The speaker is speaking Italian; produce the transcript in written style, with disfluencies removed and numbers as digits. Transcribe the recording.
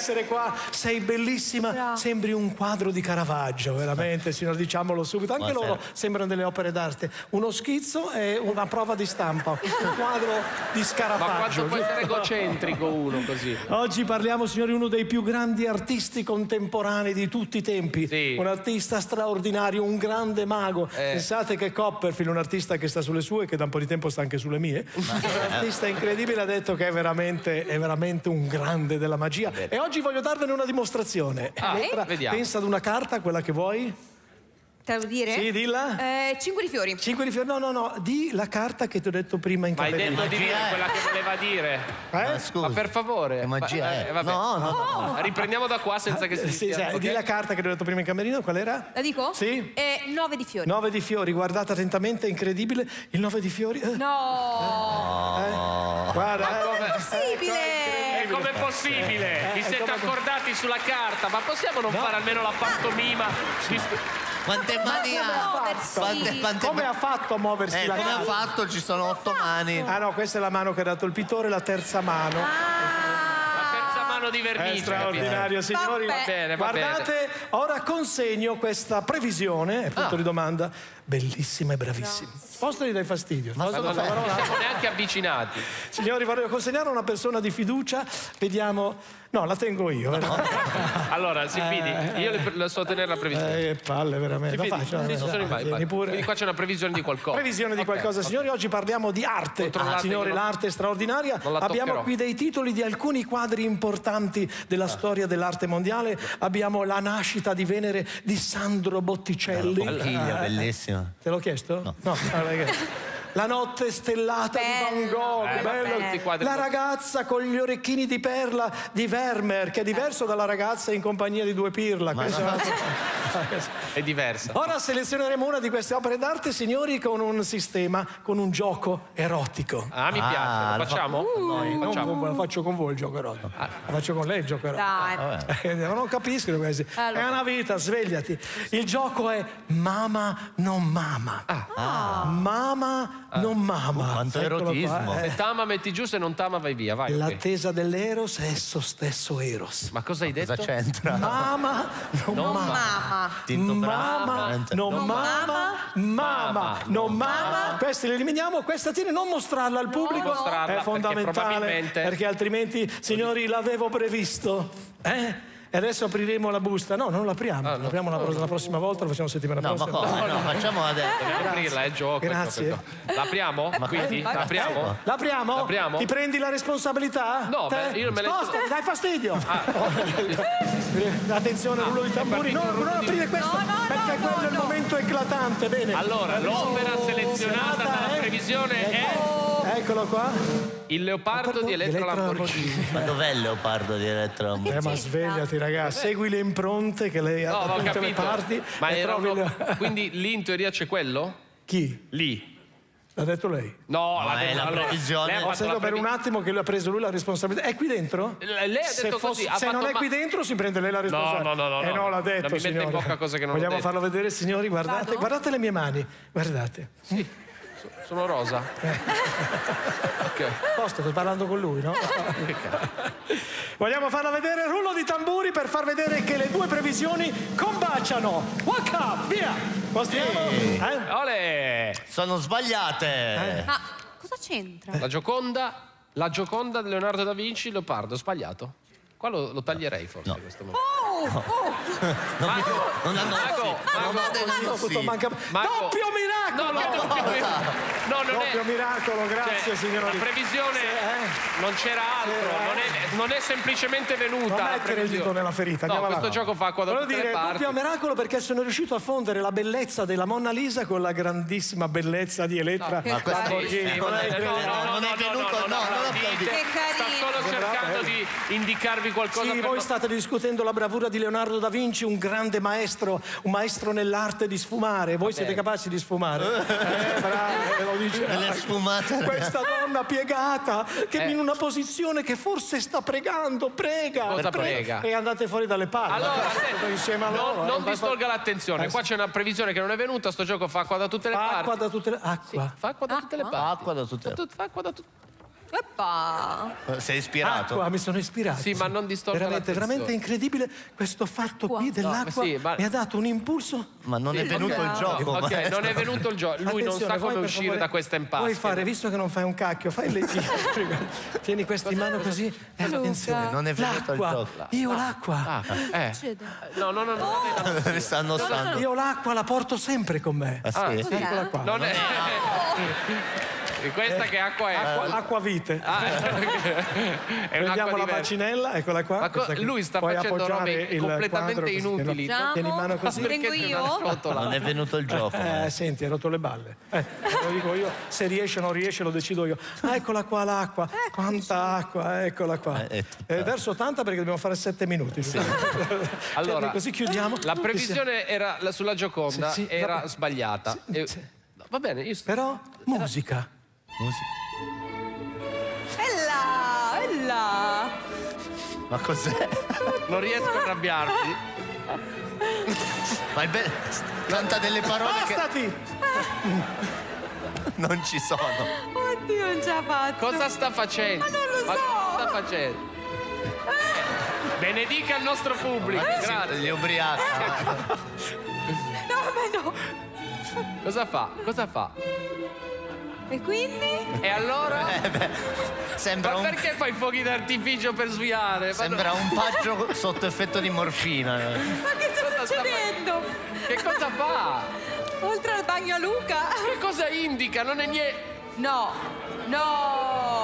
essere qua, sei bellissima, sembri un quadro di Caravaggio, veramente, signor, diciamolo subito. Anche loro sembrano delle opere d'arte. Uno schizzo e una prova di stampa, un quadro di Scarafaggio. Ma quanto può essere egocentrico uno così? Oggi parliamo, signori, uno dei più grandi artisti contemporanei di tutti i tempi. Sì. Un artista straordinario, un grande mago. Pensate che Copperfield, un artista che sta sulle sue, che da un po' di tempo sta anche sulle mie, un artista incredibile, ha detto che è veramente un grande della magia. E oggi voglio darvene una dimostrazione. Vediamo. Pensa ad una carta, quella che vuoi. Te lo dire? Sì, dilla. 5 di fiori. 5 di fiori. No, di la carta che ti ho detto prima in Ma hai camerino. detto di dire quella che voleva dire. Ma scusa. Ma per favore. Che magia è? Vabbè. No. Riprendiamo da qua senza che si Sì, di la carta che ti ho detto prima in camerino, qual era? La dico? Sì. 9 di fiori. 9 di fiori, guardate attentamente, è incredibile. Il 9 di fiori. No! Guarda, Com'è possibile? E com'è possibile? Vi siete accordati sulla carta, ma possiamo non fare almeno la pantomima? Quante mani ha? Come ha fatto a muoversi la Come ha carta? fatto? Ci sono 8 mani. Ah no, questa è la mano che ha dato il pittore, la terza mano. La terza mano di È vernice. straordinario, signori. Va bene, va Guardate, ora consegno questa previsione, è punto di domanda, bellissima e bravissima. Posso gli dai fastidio? Non siamo neanche avvicinati. Signori, vorrei consegnare a una persona di fiducia, vediamo... No, la tengo io. Allora, si fidi, io le so tenere la previsione. Palle, veramente. Si Lo fidi? faccio, Vieni pure. Quindi qua c'è una previsione di qualcosa. Previsione di qualcosa, signori. Oggi parliamo di arte. Signori, l'arte è straordinaria. Non la Abbiamo toccherò. qui dei titoli di alcuni quadri importanti della storia dell'arte mondiale. Abbiamo La nascita di Venere di Sandro Botticelli. Bellissima. Te l'ho chiesto? No. La notte stellata di Van Gogh, bello. La ragazza con gli orecchini di perla di Vermeer, che è diverso dalla ragazza in compagnia di due pirla. È diversa. Ora selezioneremo una di queste opere d'arte, signori, con un sistema, con un gioco erotico. Mi piace, lo facciamo? Non lo faccio con voi il gioco erotico. Lo faccio con lei il gioco erotico. Dai. Non capiscono questi. È una vita, svegliati. Il gioco è Mama non mama. Mama non mama. Quanto Eccolo qua, erotismo. Se t'ama metti giù, se non t'ama vai via, vai. ok. L'attesa dell'Eros è esso stesso Eros. Ma cosa hai detto? Cosa c'entra? Mama non mama. Mamma. Tinto Mama, non mama, mama, non mama. Queste le eliminiamo, questa tiene, non mostrarla al pubblico, mostrarla, è perché fondamentale, probabilmente- perché altrimenti, signori, l'avevo previsto. E adesso apriremo la busta. No, non l'apriamo. L'apriamo la prossima volta, lo facciamo settimana No, ma prossima. come? No, facciamo adesso. Dobbiamo aprirla, è gioco. Grazie. L'apriamo? Quindi? L'apriamo? L'apriamo? L'apriamo? Ti prendi la responsabilità? No, Te? beh, io me la- Sposta, dai fastidio. Attenzione, rullo di tamburi. No, non aprire questo, perché quello è il momento eclatante. Bene. Allora, l'opera selezionata dalla previsione è Eccolo qua. Il leopardo di Elettra Lamborghini. Ma dov'è il leopardo di Elettra? Ma svegliati, ragazzi, segui le impronte che lei ha No, da ho tutte le capito. parti. Ma e era trovi quindi lì in teoria c'è quello? Chi? Lì. L'ha detto lei? No, No, è la previsione. lei ha Ho fatto sentito la per un attimo che lui ha preso lui la responsabilità. È qui dentro? Lei ha detto così. ha Se fatto non è qui dentro si prende lei la responsabilità. No. No, l'ha detto, Non mi mette in signore. bocca cose che non ho Vogliamo detto. farlo vedere, signori? Guardate, Vado? guardate le mie mani. Guardate. Sono rosa. Ok. Posto, sto parlando con lui, no? Vogliamo farla vedere? Rullo di tamburi per far vedere che le due previsioni combaciano. Walk up, via! Mostriamo? Ole! Sono sbagliate. Ma cosa c'entra? La Gioconda di Leonardo da Vinci, leopardo, sbagliato. Qua lo taglierei forse questo momento. Non hanno Doppio miracolo! No, non Doppio è. miracolo, grazie, signori. La previsione non c'era altro, non è semplicemente venuta. Non la mettere il previsione. dito nella ferita. No, andiamo questo avanti. gioco fa acqua da Volevo tutte le dire parti. doppio miracolo perché sono riuscito a fondere la bellezza della Monna Lisa con la grandissima bellezza di Elettra. Ma questa Lamborghini. non è venuto, no, non applaudite. Che Sta carino. solo cercando di indicarvi qualcosa. Sì, per voi state discutendo la bravura di Leonardo da Vinci, un grande maestro, un maestro nell'arte di sfumare. Voi siete capaci di sfumare? Bravo, ve lo dice. Le sfumate. Questa donna piegata che in una posizione che forse sta pregando, prega. Cosa prega? E andate fuori dalle palle. Allora, insieme a loro. non distolga l'attenzione. Qua c'è una previsione che non è venuta. Sto gioco fa acqua da tutte le parti. Acqua da tutte le... Acqua. Fa acqua da tutte le parti. Acqua da tutte le Fa acqua da tutte. Oppa. Sei ispirato? Acqua, mi sono ispirato. Sì, ma non distorta veramente, l'attenzione. veramente incredibile questo fatto qui dell'acqua. No, sì, ma- Mi ha dato un impulso. Ma non è venuto il gioco, Ok, maestro. non è venuto il gioco. Lui non sa Attenzione, come vuoi, per uscire favore, da questa impasse. Puoi fare, visto che non fai un cacchio, fai il leggero. Tieni questa in mano così. E attenzione, Non è venuto il l'acqua. gioco. Io l'acqua. No. Ne stanno stando. Io l'acqua la porto sempre con me. Ah, sì? Eccola qua. Non è... E questa che acqua è? Acquavite. È un'acqua Prendiamo la diversa. bacinella, eccola qua. Ma questa che lui sta puoi facendo appoggiare robe il completamente quadro così, inutili. no? Tieni in mano così. Vengo Perché io? una ciotola? Non è venuto il gioco. Senti, hai rotto le balle. Lo dico io, se riesce o non riesce lo decido io. Ah, eccola qua l'acqua. Quanta acqua, eccola qua. Verso tanta perché dobbiamo fare 7 minuti. Allora, così chiudiamo. La previsione era sulla Gioconda Sì, era vabbè. sbagliata. Va bene, io Però musica. Bella. Ma cos'è? non riesco a arrabbiarmi. Ma è bello. Canta delle parole che Bastati! non ci sono. Oddio, non ce l'ha fatto. Cosa sta facendo? Ma non lo so. Cosa sta facendo? Benedica il nostro pubblico. Grazie. Gli ubriachi. No, ma no. Cosa fa? Cosa fa? E quindi? E allora? Sembra Ma un, perché fai fuochi d'artificio per sviare? Ma sembra un paggio sotto effetto di morfina. Ma che sta succedendo? Che cosa fa? Oltre al bagno a Luca? Che cosa indica? Non è niente. No. No.